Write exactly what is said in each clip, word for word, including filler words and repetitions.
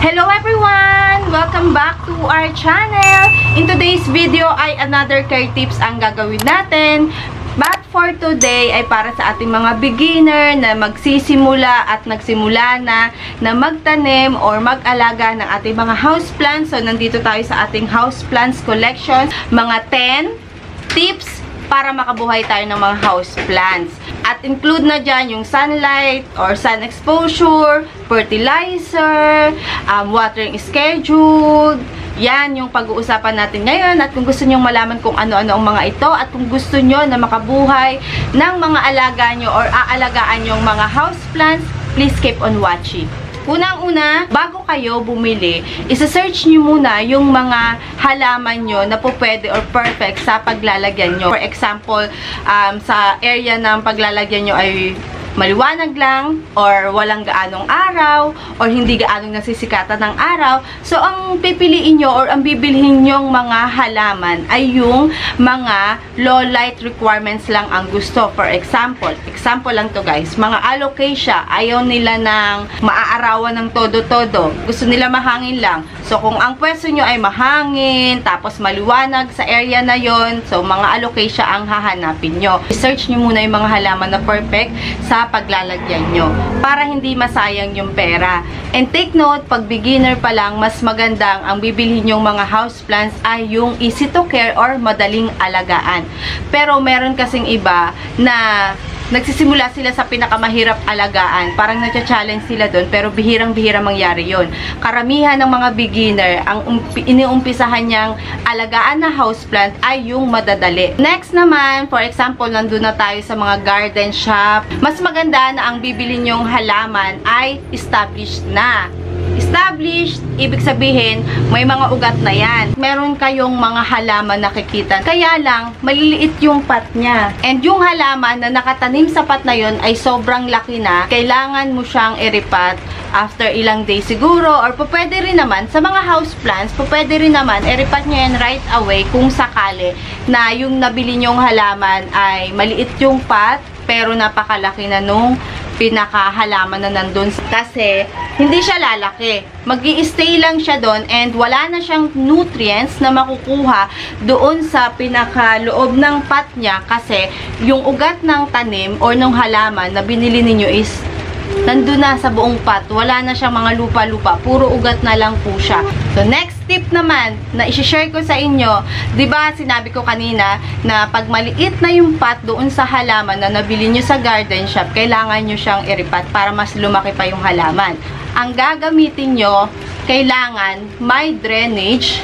Hello everyone! Welcome back to our channel! In today's video ay another care tips ang gagawin natin. But for today ay para sa ating mga beginner na magsisimula at nagsimula na na magtanim or mag-alaga ng ating mga houseplants. So nandito tayo sa ating houseplants collection. Mga ten tips para makabuhay tayo ng mga houseplants. At include na dyan yung sunlight or sun exposure, fertilizer, um, watering schedule. Yan yung pag-uusapan natin ngayon. At kung gusto nyo malaman kung ano-ano ang mga ito at kung gusto nyo na makabuhay ng mga alaga nyo or aalagaan yung mga houseplants, please keep on watching. Unang-una, bago kayo bumili, isa-search nyo muna yung mga halaman nyo na po pwede or perfect sa paglalagyan nyo. For example, um, sa area ng paglalagyan nyo ay maliwanag lang or walang gaanong araw or hindi gaanong nasisikatan ng araw. So, ang pipiliin nyo or ang bibilhin nyong mga halaman ay yung mga low light requirements lang ang gusto. For example, example lang to guys, mga alocasia, ayaw nila ng maaarawan ng todo-todo. Gusto nila mahangin lang. So, kung ang pwesto nyo ay mahangin, tapos maliwanag sa area na yon, so mga alocasia ang hahanapin nyo. Search nyo muna yung mga halaman na perfect sa paglalagyan nyo para hindi masayang yung pera. And take note, pag beginner pa lang, mas magandang ang bibilhin yung mga houseplants ay yung easy to care or madaling alagaan. Pero meron kasing iba na nagsisimula sila sa pinakamahirap alagaan. Parang nagcha-challenge sila doon, pero bihirang-bihira mangyari yon. Karamihan ng mga beginner, ang iniumpisahan niyang alagaan na houseplant ay yung madadali. Next naman, for example, nandun na tayo sa mga garden shop. Mas maganda na ang bibili niyong halaman ay established na. Established, ibig sabihin, may mga ugat na yan. Meron kayong mga halaman nakikita. Kaya lang, maliliit yung pot niya. And yung halaman na nakatanim sa pot na yun ay sobrang laki na. Kailangan mo siyang iripat after ilang days siguro. Or pwede rin naman, sa mga houseplants, pwede rin naman, iripat nyo yan right away kung sakali na yung nabili nyong halaman ay maliit yung pot, pero napakalaki na nung pinakahalaman na nandun. Kasi, hindi siya lalaki. Mag-i-stay lang siya doon and wala na siyang nutrients na makukuha doon sa pinakaloob ng pot niya kasi yung ugat ng tanim or ng halaman na binili ninyo is nandun na sa buong pot. Wala na siyang mga lupa-lupa. Puro ugat na lang po siya. So, next tip naman na isi-share ko sa inyo, diba sinabi ko kanina na pag maliit na yung pot doon sa halaman na nabili nyo sa garden shop, kailangan nyo siyang iripat para mas lumaki pa yung halaman. Ang gagamitin nyo, kailangan may drainage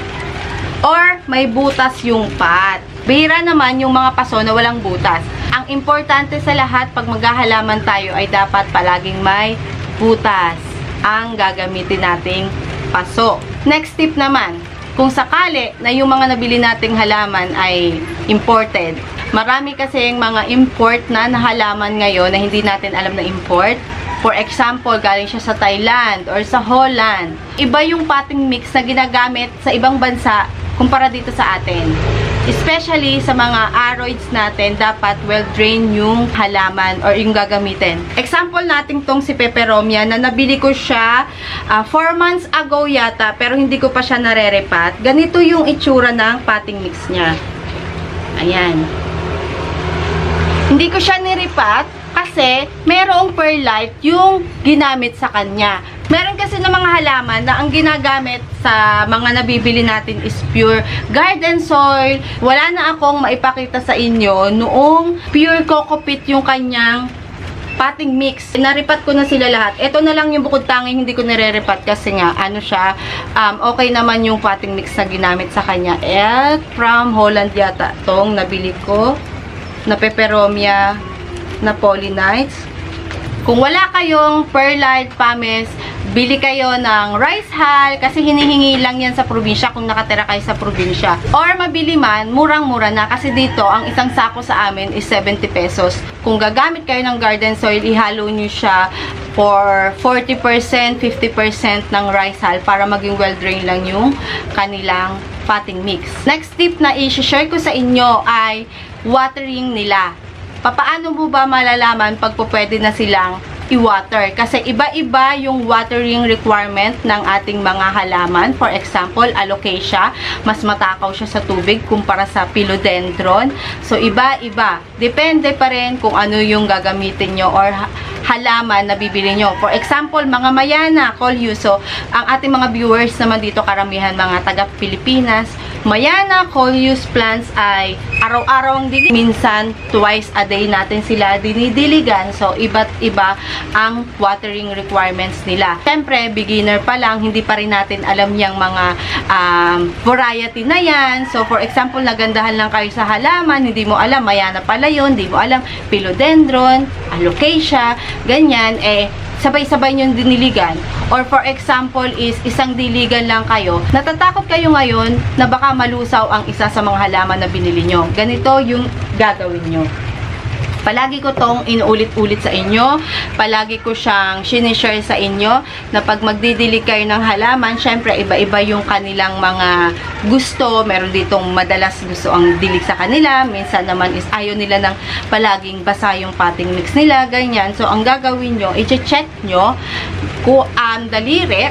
or may butas yung pot. Bihira naman yung mga paso na walang butas. Ang importante sa lahat pag maghahalaman tayo ay dapat palaging may butas ang gagamitin nating paso. Next tip naman, kung sakali na yung mga nabili nating halaman ay imported. Marami kasing mga import na na halaman ngayon na hindi natin alam na import. For example, galing siya sa Thailand or sa Holland. Iba yung potting mix na ginagamit sa ibang bansa kumpara dito sa atin. Especially sa mga aroids natin, dapat well-drained yung halaman or yung gagamitin. Example natin tong si Peperomia na nabili ko siya uh, four months ago yata, pero hindi ko pa siya nare-repat. Ganito yung itsura ng potting mix niya. Ayan. Hindi ko siya nirepat kasi merong perlite yung ginamit sa kanya. Meron kasi ng mga halaman na ang ginagamit sa mga nabibili natin is pure garden soil. Wala na akong maipakita sa inyo noong pure coco peat yung kanyang potting mix. Naripat ko na sila lahat. Ito na lang yung bukod tanging hindi ko nire-repat kasi nga, ano siya, um, okay naman yung potting mix na ginamit sa kanya. Eh, from Holland yata tong nabili ko na Peperomia na Pollinites. Kung wala kayong perlite, pames, bili kayo ng rice hull kasi hinihingi lang yan sa probinsya kung nakatira kayo sa probinsya. Or mabili man, murang-mura na kasi dito, ang isang sako sa amin is seventy pesos. Kung gagamit kayo ng garden soil, ihalo nyo siya for forty percent, fifty percent ng rice hull para maging well-drained lang yung kanilang potting mix. Next tip na i-share ko sa inyo ay watering nila. Papaano mo ba malalaman pag pwede na silang i-water. Kasi iba-iba yung watering requirement ng ating mga halaman. For example, alocasia, mas matakaw siya sa tubig kumpara sa philodendron. So, iba-iba. Depende pa rin kung ano yung gagamitin nyo or halaman na bibili nyo. For example, mga mayana, coleus. So, ang ating mga viewers naman dito, karamihan mga taga-Pilipinas, mayana, coleus plants ay araw-araw ang dilig. Minsan, twice a day natin sila dinidiligan. So, iba't iba ang watering requirements nila. Siyempre, beginner pa lang, hindi pa rin natin alam yung mga um, variety na yan. So, for example, nagandahan lang kayo sa halaman, hindi mo alam, mayana pala yun, hindi mo alam, philodendron, alocasia, ganyan, eh, sabay-sabay yung diniligan. Or for example is, isang diligan lang kayo. Natatakot kayo ngayon na baka malusaw ang isa sa mga halaman na binili nyo. Ganito yung gagawin nyo. Palagi ko tong inuulit-ulit sa inyo. Palagi ko siyang sinishare sa inyo na pag magdidilig kayo ng halaman, syempre iba-iba yung kanilang mga gusto. Meron ditong madalas gusto ang dilig sa kanila. Minsan naman is ayaw nila ng palaging basa yung potting mix nila. Ganyan. So, ang gagawin nyo, i-check nyo kung ang daliri,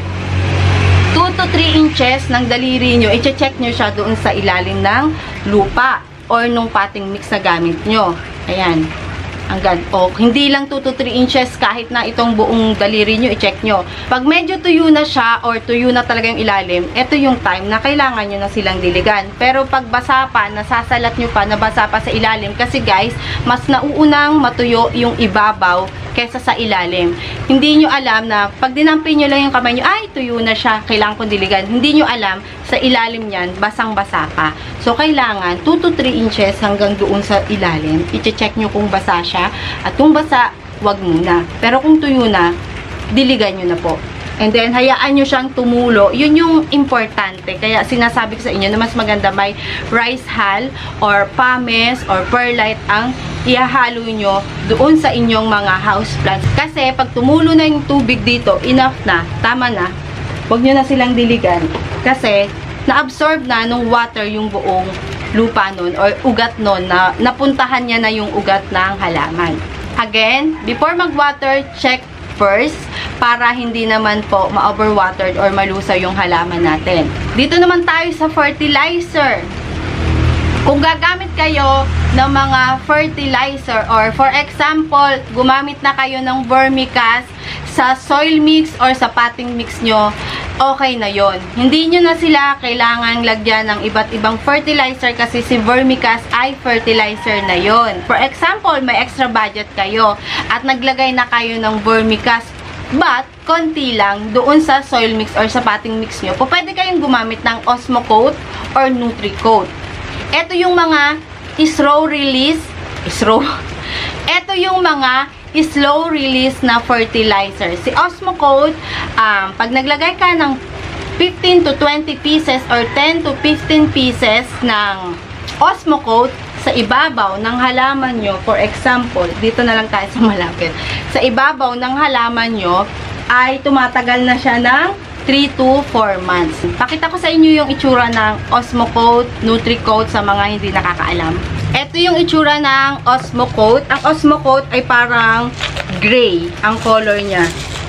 two to three inches ng daliri nyo, i-check nyo siya doon sa ilalim ng lupa or nung potting mix na gamit nyo. Ayan. Hanggang, o, hindi lang two to three inches kahit na itong buong daliri nyo, i-check nyo. Pag medyo tuyo na siya or tuyo na talaga yung ilalim, ito yung time na kailangan nyo na silang diligan. Pero pag basa pa, nasasalat nyo pa, nabasa pa sa ilalim, kasi guys, mas nauunang matuyo yung ibabaw kesa sa ilalim. Hindi nyo alam na pag dinampin nyo lang yung kamay nyo, ay, tuyo na siya, kailangan kong diligan. Hindi nyo alam, sa ilalim yan, basang-basa pa. So, kailangan two to three inches hanggang doon sa ilalim. I-check nyo kung basa siya. At kung basa, wag muna. Pero kung tuyo na, diligan nyo na po. And then, hayaan nyo siyang tumulo. Yun yung importante. Kaya sinasabi ko sa inyo na mas maganda may rice hull or pumice or perlite ang ihahalo nyo doon sa inyong mga house plants. Kasi pag tumulo na yung tubig dito, enough na, tama na, wag nyo na silang diligan. Kasi na-absorb na nung water yung buong lupa nun or ugat nun na napuntahan niya na yung ugat ng halaman. Again, before mag-water, check first para hindi naman po ma-overwatered or malusaw yung halaman natin. Dito naman tayo sa fertilizer. Kung gagamit kayo ng mga fertilizer or for example, gumamit na kayo ng vermicast sa soil mix or sa potting mix nyo, okay na yon. Hindi nyo na sila kailangan lagyan ng iba't ibang fertilizer kasi si vermicast ay fertilizer na yon. For example, may extra budget kayo at naglagay na kayo ng vermicast but konti lang doon sa soil mix or sa potting mix nyo, po pwede kayong gumamit ng Osmocote or Nutricote. Ito yung mga slow release slow ito yung mga slow release na fertilizer. Si Osmocote, um, pag naglagay ka ng fifteen to twenty pieces or ten to fifteen pieces ng Osmocote sa ibabaw ng halaman nyo, for example, dito na lang tayo sa malapit, sa ibabaw ng halaman nyo, ay tumatagal na siya ng three to four months. Pakita ko sa inyo yung itsura ng Osmocote, Nutricote sa mga hindi nakakaalam. Ito yung itsura ng Osmocote. Ang Osmocote ay parang gray ang color niya.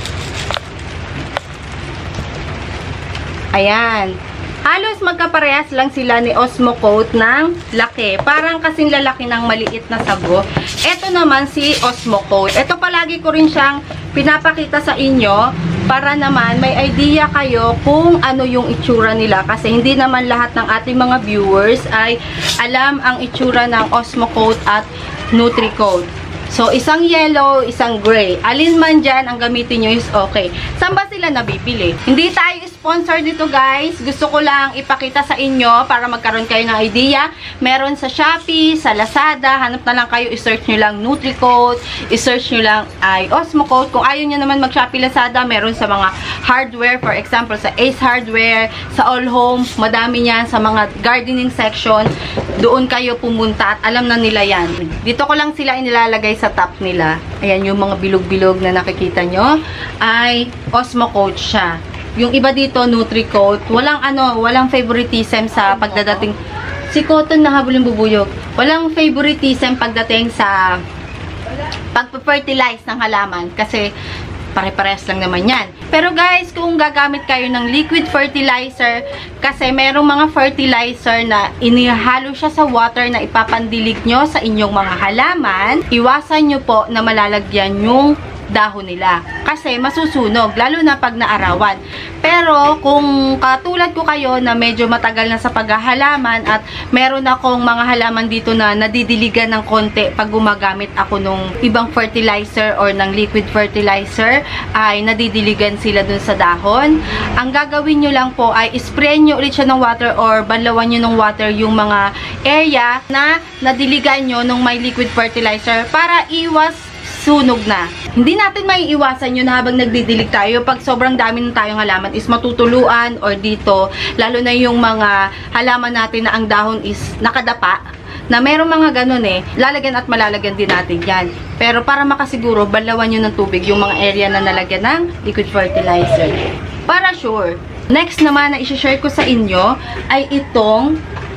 Ayan. Halos magkaparehas lang sila ni Osmocote ng laki. Parang kasing lalaki ng maliit na sago. Ito naman si Osmocote. Ito palagi ko rin siyang pinapakita sa inyo para naman may idea kayo kung ano yung itsura nila. Kasi hindi naman lahat ng ating mga viewers ay alam ang itsura ng Osmocote at Nutricote. So, isang yellow, isang gray. Alin man dyan ang gamitin nyo is okay. Saan ba sila nabibili? Hindi tayo sponsor dito guys. Gusto ko lang ipakita sa inyo para magkaroon kayo ng idea. Meron sa Shopee, sa Lazada. Hanap na lang kayo. I-search nyo lang Nutricote. I-search nyo lang ay Osmocote. Kung ayaw nyo naman mag-Shopee, Lazada, meron sa mga hardware. For example, sa Ace Hardware, sa All Home. Madami yan sa mga gardening section. Doon kayo pumunta at alam na nila yan. Dito ko lang sila inilalagay sa top nila. Ayan, yung mga bilog-bilog na nakikita nyo ay Osmocote siya. Yung iba dito, Nutricote. Walang ano, walang favoritism sa pagdadating. Si Cotton na habol yung bubuyog. Walang favoritism pagdating sa pagpa-fertilize ng halaman kasi pare-pares lang naman yan. Pero guys, kung gagamit kayo ng liquid fertilizer, kasi merong mga fertilizer na inihalo siya sa water na ipapandilig nyo sa inyong mga halaman, iwasan nyo po na malalagyan yung dahon nila. Kasi masusunog, lalo na pag naarawan. Pero kung katulad ko kayo na medyo matagal na sa paghahalaman at meron akong mga halaman dito na nadidiligan ng konti pag gumagamit ako nung ibang fertilizer or ng liquid fertilizer, ay nadidiligan sila dun sa dahon. Ang gagawin nyo lang po ay spray nyo ulit siya ng water or banlawan nyo ng water yung mga area na nadiligan nyo nung may liquid fertilizer para iwas sunog na. Hindi natin maiiwasan yun habang nagdidilig tayo. Pag sobrang dami ng tayong halaman is matutuluan or dito, lalo na yung mga halaman natin na ang dahon is nakadapa, na merong mga ganun eh, lalagyan at malalagyan din natin yan. Pero para makasiguro, balawan nyo ng tubig yung mga area na nalagyan ng liquid fertilizer. Para sure. Next naman na isi-share ko sa inyo ay itong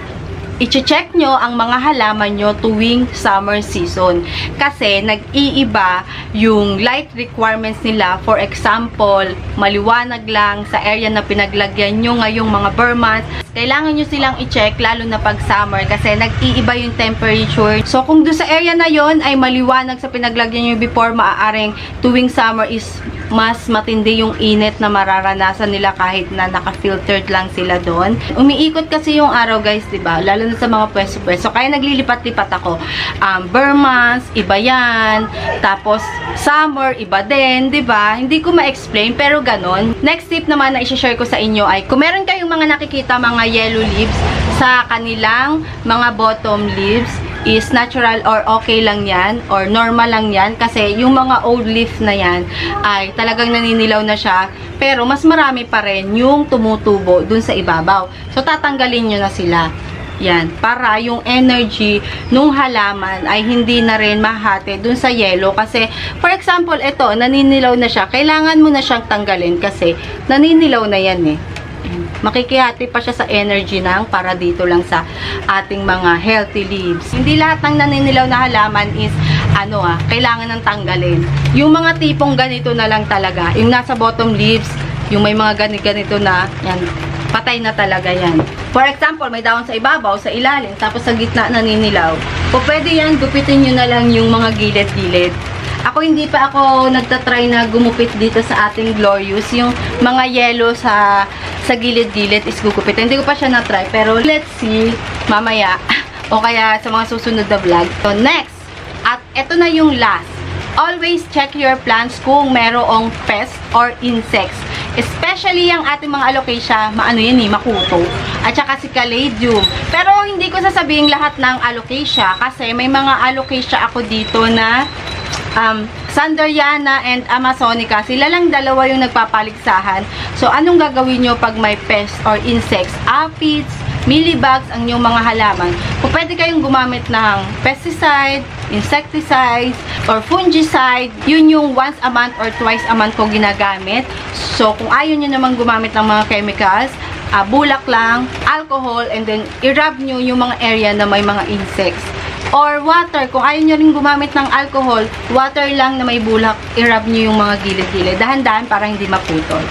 i-check nyo ang mga halaman nyo tuwing summer season. Kasi nag-iiba yung light requirements nila. For example, maliwanag lang sa area na pinaglagyan nyo ngayong mga bare months. Kailangan nyo silang i-check lalo na pag summer kasi nag-iiba yung temperature. So kung doon sa area na yon ay maliwanag sa pinaglagyan nyo before, maaaring tuwing summer is mas matindi yung init na mararanasan nila kahit na naka-filtered lang sila doon. Umiikot kasi yung araw guys, diba? Lalo na sa mga pwesto-pwesto. Kaya naglilipat-lipat ako. Um, Burmans, iba yan. Tapos, summer, iba din, diba? Hindi ko ma-explain, pero ganon. Next tip naman na i-share ko sa inyo ay, kung meron kayong mga nakikita mga yellow leaves sa kanilang mga bottom leaves, is natural or okay lang yan or normal lang yan kasi yung mga old leaf na yan ay talagang naninilaw na siya pero mas marami pa rin yung tumutubo dun sa ibabaw. So tatanggalin nyo na sila. Yan, para yung energy nung halaman ay hindi na rin mahati dun sa yellow kasi for example, ito, naninilaw na siya. Kailangan mo na siyang tanggalin kasi naninilaw na yan eh. Makikihati pa siya sa energy ng para dito lang sa ating mga healthy leaves. Hindi lahat ng naninilaw na halaman is ano ah, kailangan ng tanggalin. Yung mga tipong ganito na lang talaga, yung nasa bottom leaves, yung may mga ganito na, yan, patay na talaga yan. For example, may dahon sa ibabaw, sa ilalim, tapos sa gitna naninilaw. O pwede yan, gupitin nyo na lang yung mga gilid-gilid. Ako hindi pa ako nagtatry na gumupit dito sa ating Glorious. Yung mga yellow sa sa gilid-gilid is gugupitin. Hindi ko pa siya na-try. Pero let's see mamaya. O kaya sa mga susunod na vlog. So next. At ito na yung last. Always check your plants kung merong pest or insects. Especially yung ating mga alocasia, maano yan eh, makuto. At saka si caladium. Pero hindi ko sasabihin lahat ng alocasia kasi may mga alocasia ako dito na Um, Sanderiana and Amazonica, sila lang dalawa yung nagpapaligsahan. So, anong gagawin nyo pag may pest or insects? Aphids, mealybugs, ang inyong mga halaman. Kung pwede kayong gumamit ng pesticide, insecticides, or fungicide, yun yung once a month or twice a month ko ginagamit. So, kung ayaw nyo naman gumamit ng mga chemicals, uh, bulak lang, alcohol, and then i-rub nyo yung mga area na may mga insects. Or water, kung ayaw nyo rin gumamit ng alcohol, water lang na may bulak, i-rub nyo yung mga gilid-gilid. Dahan-dahan para hindi maputol.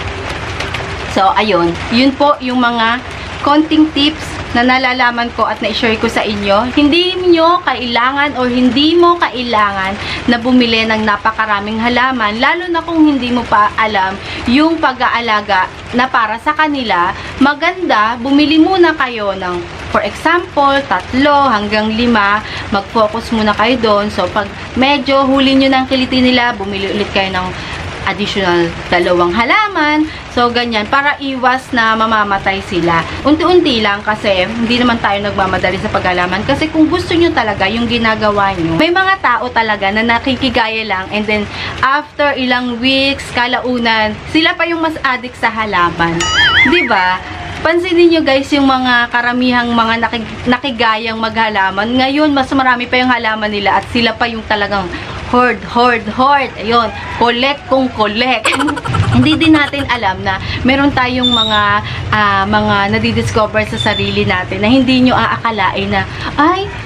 So, ayun. Yun po yung mga konting tips na nalalaman ko at na-share ko sa inyo. Hindi nyo kailangan or hindi mo kailangan na bumili ng napakaraming halaman, lalo na kung hindi mo pa alam yung pag-aalaga na para sa kanila. Maganda, bumili muna kayo ng for example, tatlo hanggang lima, mag-focus muna kayo doon. So, pag medyo huli nyo ng kiliti nila, bumili ulit kayo ng additional dalawang halaman. So, ganyan. Para iwas na mamamatay sila. Unti-unti lang kasi hindi naman tayo nagmamadali sa paghalaman. Kasi kung gusto nyo talaga yung ginagawa nyo, may mga tao talaga na nakikigaya lang and then after ilang weeks, kalaunan, sila pa yung mas addict sa halaman. Diba? Pansinin nyo guys yung mga karamihang mga nakig nakigayang maghalaman. Ngayon, mas marami pa yung halaman nila at sila pa yung talagang hoard, hoard, hoard. Ayun, collect kung collect. Hindi din natin alam na meron tayong mga uh, mga nadidiscover sa sarili natin na hindi nyo aakalain na, ay,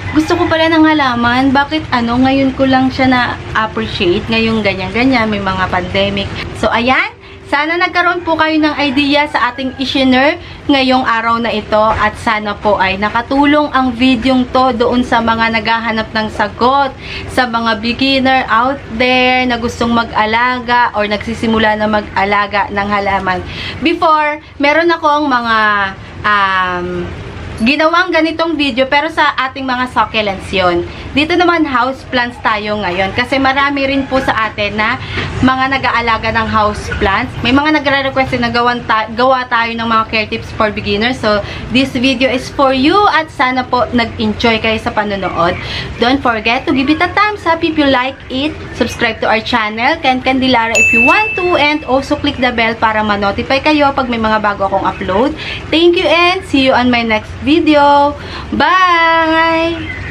gusto ko pala ng halaman. Bakit ano, ngayon ko lang siya na-appreciate. Ngayon ganyan-ganyan, may mga pandemic. So, ayan. Sana nagkaroon po kayo ng idea sa ating i-share ngayong araw na ito at sana po ay nakatulong ang videong to doon sa mga naghahanap ng sagot, sa mga beginner out there na gustong mag-alaga or nagsisimula na mag-alaga ng halaman. Before, meron akong mga um, ginawang ganitong video pero sa ating mga succulents yun. Dito naman house plants tayo ngayon kasi marami rin po sa atin na mga nag-aalaga ng house plants. May mga nagre-request na gawan ta gawa tayo ng mga care tips for beginners. So, this video is for you at sana po nag-enjoy kayo sa panonood. Don't forget to give it a thumbs up if you like it. Subscribe to our channel, Ken Candelara if you want to, and also click the bell para ma-notify kayo pag may mga bago akong upload. Thank you and see you on my next video. Bye!